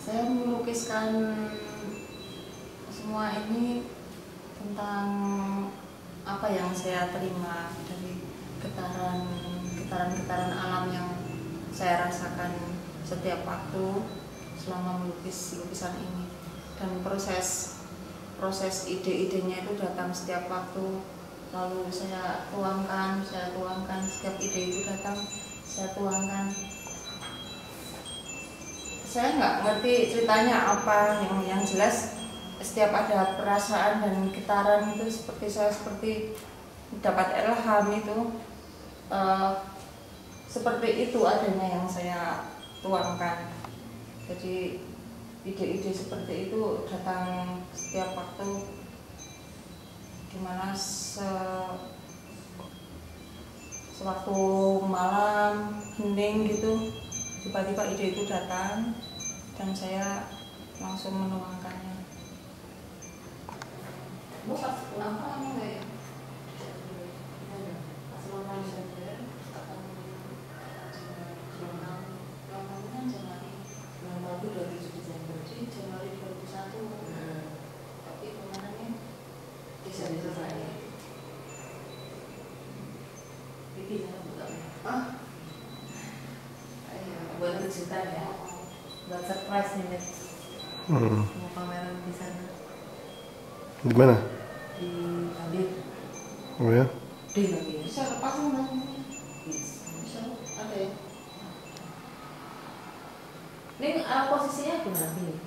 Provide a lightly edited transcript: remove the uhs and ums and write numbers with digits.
Saya melukiskan semua ini tentang apa yang saya terima dari getaran alam yang saya rasakan setiap waktu selama melukis lukisan ini, dan proses ide-idenya itu datang setiap waktu, lalu saya tuangkan setiap ide itu datang, saya tuangkan. Saya nggak ngerti ceritanya apa, yang jelas setiap ada perasaan dan getaran itu seperti dapat ilham itu, seperti itu adanya yang saya tuangkan. Jadi ide-ide seperti itu datang setiap waktu, dimana sewaktu malam hening gitu, tiba-tiba ide itu datang dan saya langsung menuangkannya. Januari 2001, tapi penanganannya Desember saya. Ini buat kejutan ya, buat surprise nih. Mau pameran di sana. Di mana? Di Gambir. Oh ya? Di Gambir. Bisa lepas namanya. Bisa ada ya. Ini posisinya gimana?